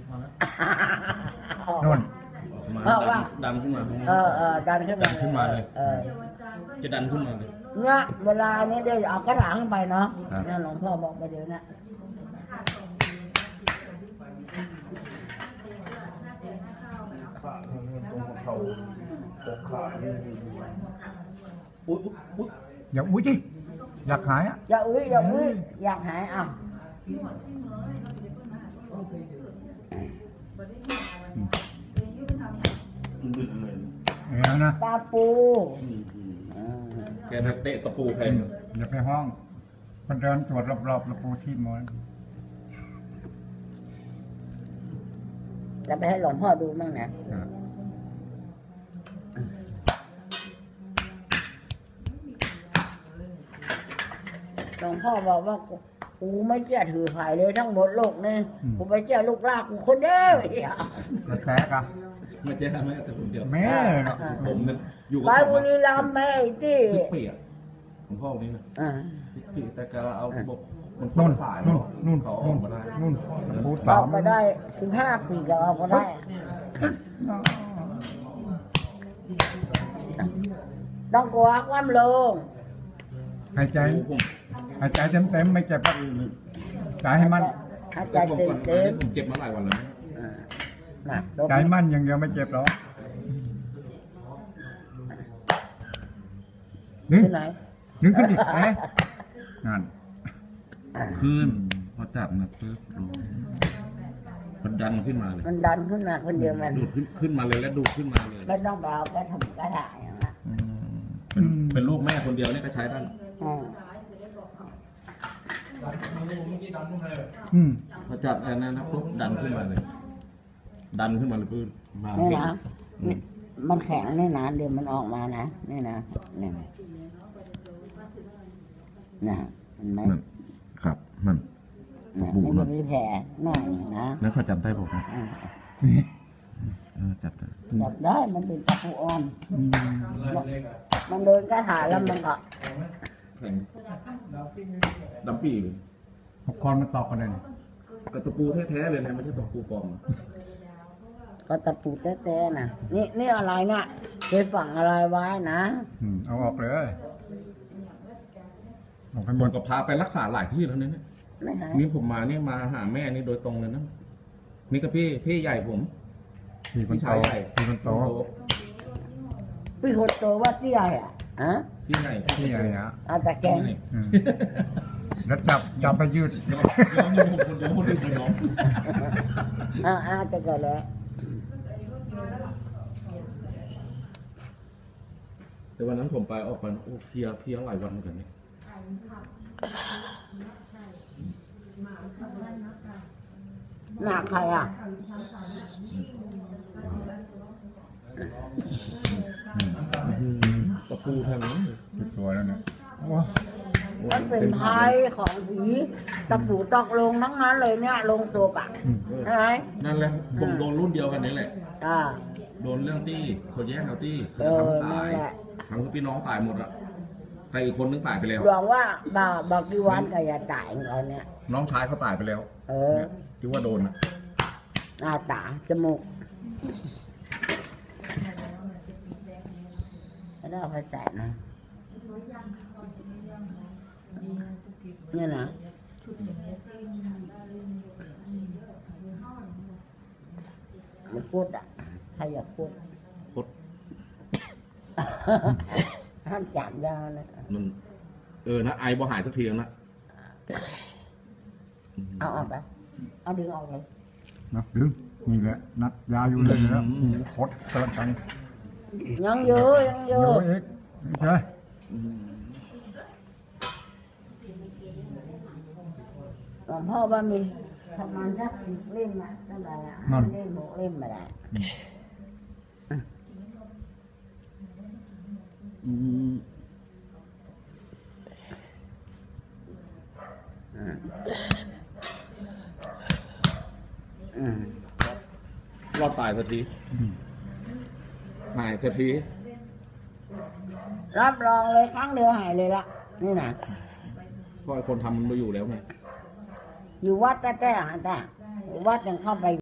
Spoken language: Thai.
นู่นมาดันขึ้นมาดันขึ้นมาเลยจะดันขึ้นมาเลยเนี่ยเวลานี้ได้เอากระถางไปเนาะเนี่ยหลวงพ่อบอกมาเดี๋ยวนะอย่าอุ้ยจิอยากหายอ่ะอย่าอุ้ยอยากหายอ่ะนะตาปูแกนักเตะตะปูแพงอย่าไปห้องมันเดินตรวจรอบๆตะปูที่มอนจะไปให้หลวงพ่อดูมั่งนะหลวงพ่อบอกว่ากูไม่เชื่อถือใครเลยทั้งหมดโลกนี่กูไปเชื่อลูกลากกูคนเดียวแตกอ่ะไม่เจ๊แม่แต่คนเดียวแม่ผมเนี่ยอยู่ไปบุรีรัมย์แม่ที่ 10 ปีหลวงพ่อนี่นะ10 ปีแต่การเอาบอกมันนู่นสายนู่นเขาออกมาได้นู่นพูดออกมาได้15 ปีก็ออกมาได้ต้องกวักว่ำลงหายใจเต็มไม่เจ็บใจให้มันหายใจเต็มเจ็บมาหลายวันแล้วใจมั่นอย่างเดียวไม่เจ็บหรอกนึกขึ้นอีกนั่นขึ้นพอจับนะปึ๊บมันดันขึ้นมาเลยมันดันขึ้นมาคนเดียวมันดูดขึ้นมาเลยแล้วดูดขึ้นมาเลยไม่ต้องเบาก็ทำกระถางอย่างนั้นเป็นลูกแม่คนเดียวนี่ก็ใช้ได้พอจับอันนั้นนะปุ๊บดันขึ้นมาเลยปุ๊บมานี่นะมันแข็งนี่นะเดี๋ยวมันออกมานะนี่นะนี่นะมันไหมครับมันมันมีแผลหน่อยนะแล้วเขาจับได้ผมนะจับได้มันเป็นตะปูอ่อนมันโดนกระถางแล้วมันก็แข็งดำปีเลย 6 คนมันตอกกันเลยกับตะปูแท้ๆเลยนะไม่ใช่ตะปูปลอมก็ตะปูแท้ๆนะนี่อะไรเนี่ยเคยฝังอะไรไว้นะเอาออกเลยผมก็พาไปรักษาหลายที่แล้วเนี่ยนี่ผมมาเนี่ยมาหาแม่นี่โดยตรงเลยนะนี่ก็พี่ใหญ่ผมพี่ชายใหญ่พี่คนโตพี่คนโตว่าที่ใหญ่อ่ะพี่ใหญ่แต่แกงแล้วจับไปยืดย้อนผมคนเดียวคนอื่นน้องแต่ก็แล้วแต่วันนั้นผมไปออกไปโอ้เพียหลายวันเหมือนกันเนี่ยหนักใครอ่ะตะปูแทงนี้ตัวแล้วเนี่ยมันเป็นพายของผีตะปูตอกลงทั้งนั้นเลยเนี่ยลงศพอ่ะใช่ไหมนั่นแหละผมโดนรุ่นเดียวกันนี่แหละโดนเรื่องที่เขาแย่งเอาที่เขาจะทำตายทั้งพี่น้องตายหมดอ่ะใครอีกคนนึงตายไปแล้วหวังว่าบอกกี่วันก็อย่าตายก่อนเนี่ยน้องชายเขาตายไปแล้วที่ว่าโดนหน้าตาจมูกแล้วเอาไปใส่นะเนี่ยนะมันพูดอ่ะใครอยากพูดห้ามจับยาวนะมันนะไอบ่หายสักทีนะเอาออกไปเอาดึงออกเลยนะดึงนี่แหละนัดยาอยู่เลยแล้วโคตรกระชันยังเยอะใช่หลวงพ่อว่ามีประมาณสัก10 เล่มนะตั้งแต่เล่ม6 เล่มมาได้รอดตายสักทีหายสักทีรับรองเลยครั้งเดียวหายเลยละนี่นะเพราะคนทำมันไม่อยู่แล้วไงอยู่วัดแต่วัดยังเข้าไป